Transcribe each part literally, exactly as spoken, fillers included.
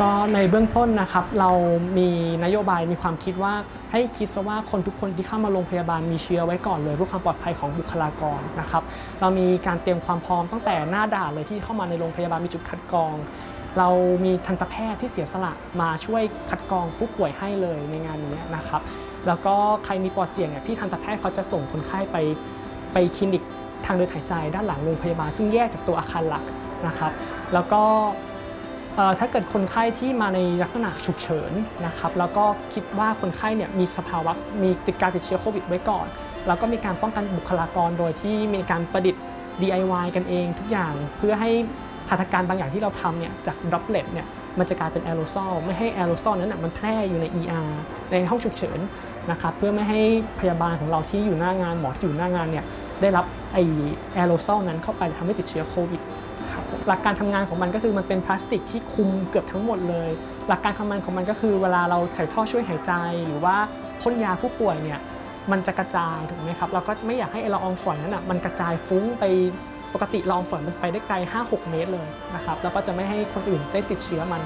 ก็ในเบื้องต้นนะครับเรามีนโยบายมีความคิดว่าให้คิดซะว่าคนทุกคนที่เข้ามาโรงพยาบาลมีเชื้อไว้ก่อนเลยเพื่อความปลอดภัยของบุคลากรนะครับเรามีการเตรียมความพร้อมตั้งแต่หน้าด่านเลยที่เข้ามาในโรงพยาบาลมีจุดคัดกรองเรามีทันตแพทย์ที่เสียสละมาช่วยคัดกรองผู้ป่วยให้เลยในงานนี้นะครับแล้วก็ใครมีปอดเสี่ยงเนี่ยพี่ทันตแพทย์เขาจะส่งคนไข้ไปไปคลินิกทางเดินหายใจด้านหลังโรงพยาบาลซึ่งแยกจากตัวอาคารหลักนะครับแล้วก็ถ้าเกิดคนไข้ที่มาในลักษณะฉุกเฉินนะครับแล้วก็คิดว่าคนไข้เนี่ยมีสภาวะมีติดการติดเชื้อโควิดไว้ก่อนแล้วก็มีการป้องกันบุคลากรโดยที่มีการประดิษฐ์ ดี ไอ วาย กันเองทุกอย่างเพื่อให้หัตถการบางอย่างที่เราทำเนี่ยจากดรอปเลตเนี่ยมันจะกลายเป็นแอโรซอลไม่ให้แอโรซอลนั้นนะมันแพร่อยู่ใน อี อาร์ ในห้องฉุกเฉินนะครับเพื่อไม่ให้พยาบาลของเราที่อยู่หน้างานหมอที่อยู่หน้างานเนี่ยได้รับไอแอโรซอลนั้นเข้าไปทำให้ติดเชื้อโควิดหลักการทำงานของมันก็คือมันเป็นพลาสติกที่คุมเกือบทั้งหมดเลยหลักการทำงานของมันก็คือเวลาเราใส่ท่อช่วยหายใจหรือว่าพ่นยาผู้ป่วยเนี่ยมันจะกระจายถูกไหมครับเราก็ไม่อยากให้ละอองฝอยนั้นนะมันกระจายฟุ้งไปปกติละอองฝอยมันไปได้ไกล ห้าหก เมตรเลยนะครับแล้วก็จะไม่ให้คนอื่นได้ติดเชื้อมัน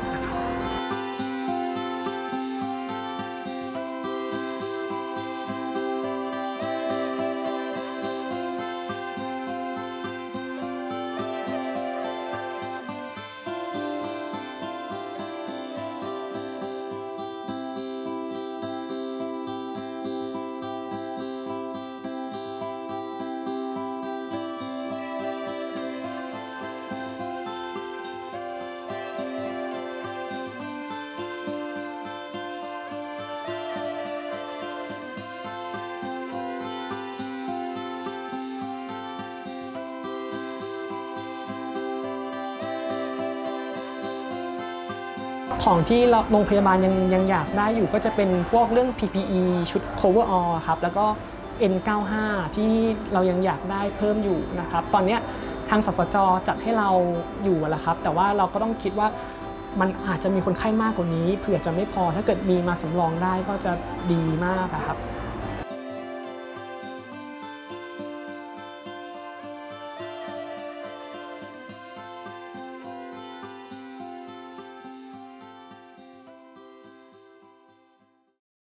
ของที่โรงพยาบาลยังยังอยากได้อยู่ก็จะเป็นพวกเรื่อง พี พี อี ชุด coverall ครับแล้วก็ เอ็น เก้าสิบห้า ที่เรายังอยากได้เพิ่มอยู่นะครับตอนนี้ทางสสจ.จัดให้เราอยู่แล้วครับแต่ว่าเราก็ต้องคิดว่ามันอาจจะมีคนไข้มากกว่านี้เผื่อจะไม่พอถ้าเกิดมีมาสำรองได้ก็จะดีมากครับ